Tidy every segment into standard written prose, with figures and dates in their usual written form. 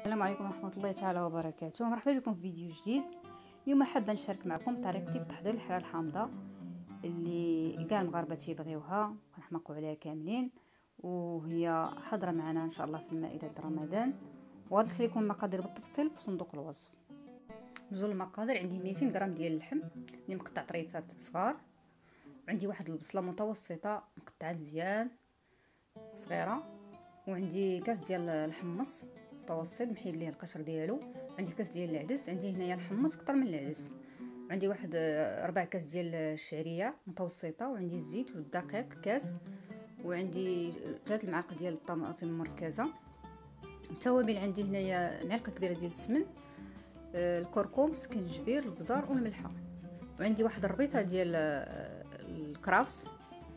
السلام عليكم ورحمة الله تعالى وبركاته. مرحبا بكم في فيديو جديد. اليوم حابه نشارك معكم طريقتي في تحضير الحريره الحامضه اللي كاع المغاربه تيبغيوها ونحماقوا عليها كاملين، وهي حاضره معنا ان شاء الله في المائده ديال رمضان. وغنخلي لكم المقادير بالتفصيل في صندوق الوصف. نزول المقادير: عندي 200 غرام ديال اللحم اللي مقطع طريفات صغار، وعندي واحد البصله متوسطه مقطعه مزيان صغيره، وعندي كاس ديال الحمص متوسط محيد ليه القشر ديالو، عندي كاس ديال العدس، عندي هنايا الحمص كتر من العدس، عندي واحد 4 كاس ديال الشعريه متوسطه، وعندي الزيت والدقيق كاس، وعندي 3 المعالق ديال الطماطم المركزه. التوابل عندي هنايا معلقه كبيره ديال السمن، الكركم، سكنجبير، البزار والملحه، وعندي واحد الربيطه ديال الكرافس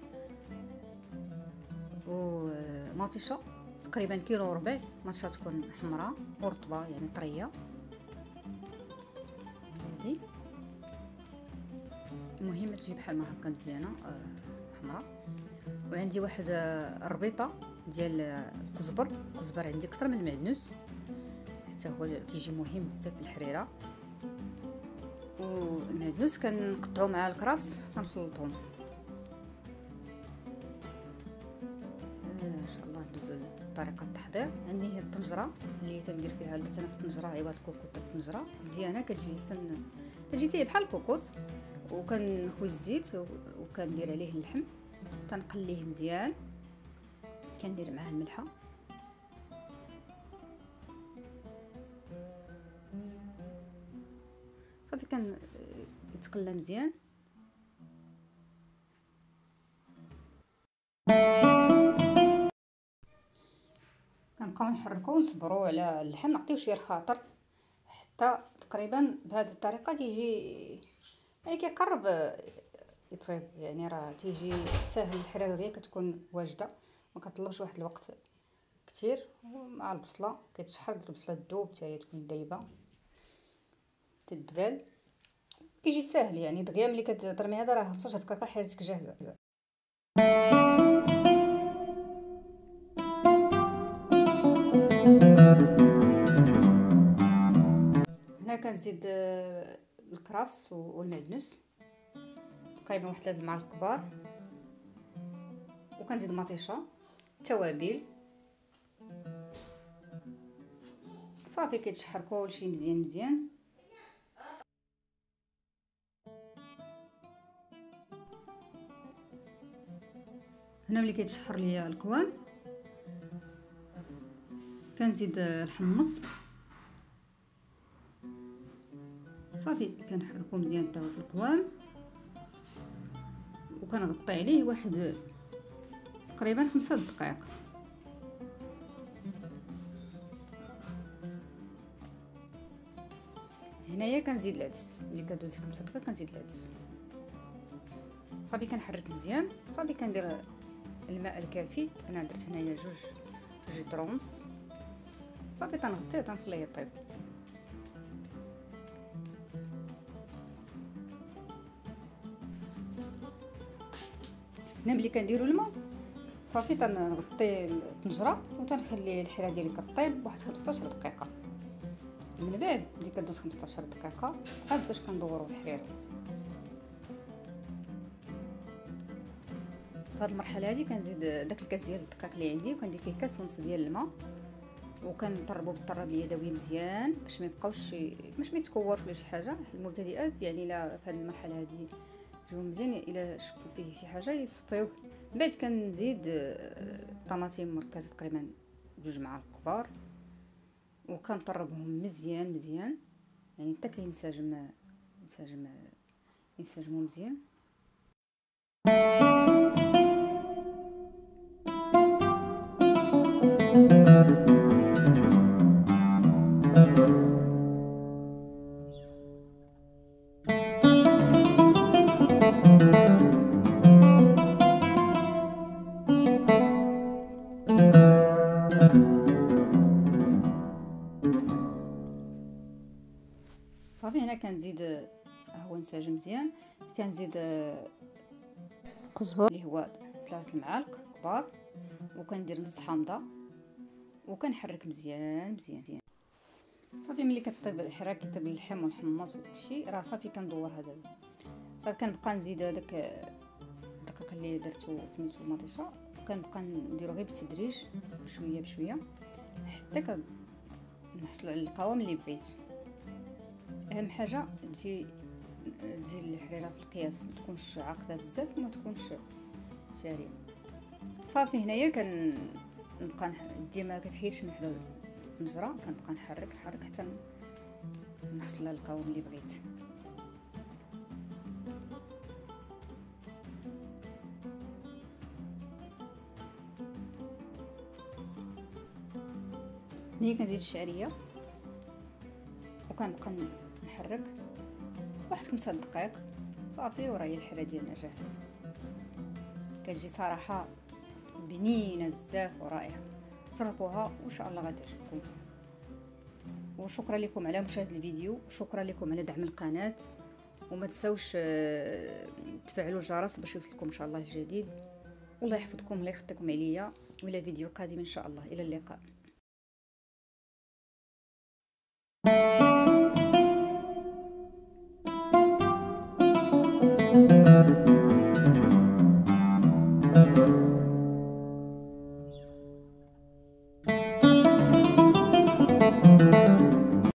ومطيشه تقريبا كيلو وربع. مطيشه تكون حمراء ورطبه يعني طريه. هذه المهم تجي بحال ما هكا مزيانه حمراء. وعندي واحد الربيطه ديال الكزبر عندي اكثر من المعدنوس حتى هو كيجي مهم بزاف في الحريره. والمعدنوس كنقطعو مع الكرافس كنخلطهم. ان شاء الله ندوزو لطريقه التحضير. عندي هي الطنجره اللي تندير فيها، درت انا في الطنجره عوض الكوكوط درت الطنجره مزيانه كتجي احسن، تجي بحال الكوكوط. وكنخوي الزيت وكندير عليه اللحم، تنقليه مزيان، كندير معاه الملحه، صافي كان يتقلى مزيان. كنبقاو نحركو ونصبروا على اللحم، نعطيو شويه الخاطر حتى تقريبا بهذه الطريقه تيجي يعني كيقرب يطيب، يعني راه تيجي ساهل. الحريره ديالها كتكون واجده، ما كطلبش واحد الوقت كثير. ومع البصله كيتشحر، البصله تذوب حتى هي تكون دايبه تدبال، كيجي ساهل يعني دغيا ملي كترمي هذا راه 15 دقيقه حريرتك جاهزه. هنا كنزيد الكرافس والمعدنوس تقريبا واحد 3 المعالق كبار، وكنزيد مطيشه، التوابل، صافي كيتشحر كلشي مزيان. هنا ملي كيتشحر ليا القوام كنزيد الحمص، صافي كنحركو مزيان حتى هو في القوام، وكنغطي عليه واحد تقريبا 5 دقائق. هنايا كنزيد العدس، ملي كدوز 5 دقائق كنزيد العدس، صافي كنحرك مزيان. صافي كندير الماء الكافي، انا درت هنايا جوج درونس، صافي تنغطيه وتنخليه يطيب. هنا ملي كنديروا الماء صافي تنغطي الطنجره وتنخلي الحريره ديالي كطيب واحد 15 دقيقه. من بعد ملي كدوز 15 دقيقه عاد فاش كندوروا الحريره. في هذه المرحله هذه كنزيد داك الكاس ديال الدقيق اللي عندي، وكندير فيه كاس ونص ديال الماء، وكنطربو بالطراب اليدوي مزيان باش ما يبقاوش باش ما يتكورش ولا شي حاجه. المبتدئات يعني لا في هذه المرحله هذه جو مزيان، الا شكوا فيه شي حاجه يصفيوه. من بعد كنزيد طماطم مركزه تقريبا 2 معالق كبار، وكنطربهم مزيان يعني حتى ينسجموا مزيان. صافي هنا كنزيد هو انسجم مزيان، كنزيد قزبر اللي هو 3 المعالق كبار، وكندير نص حامضه، وكنحرك مزيان. صافي ملي كطيب الحرير، كيطيب اللحم والحمص وداكشي، راه صافي كندور هذا. صافي كنبقى نزيد هذاك الدقيق اللي درتو سميتو مطيشه، وكنبقى نديرو غير بالتدريج بشويه بشويه حتى كنحصل على القوام اللي بغيت. اهم حاجه تجي الحريره في القياس، ما تكونش عاقده بزاف وما تكونش شاريه. صافي هنايا كنبقى يدي ما كتحيدش من حدا الطنجره، كنبقى نحرك حتى نحصل على القوام اللي بغيت. هنايا كنزيد الشعريه وكنبقى نحرك واحد 5 دقائق صافي، وراهي الحريره ديالنا جاهزه. كتجي صراحه بنينه بزاف ورائعه، جربوها وان شاء الله غتعجبكم. وشكرا لكم على مشاهده الفيديو، وشكرا لكم على دعم القناه، وما تنسوش تفعلوا الجرس باش يوصلكم ان شاء الله الجديد. والله يحفظكم، الله يخطيكم عليا، والى فيديو قادم ان شاء الله. الى اللقاء.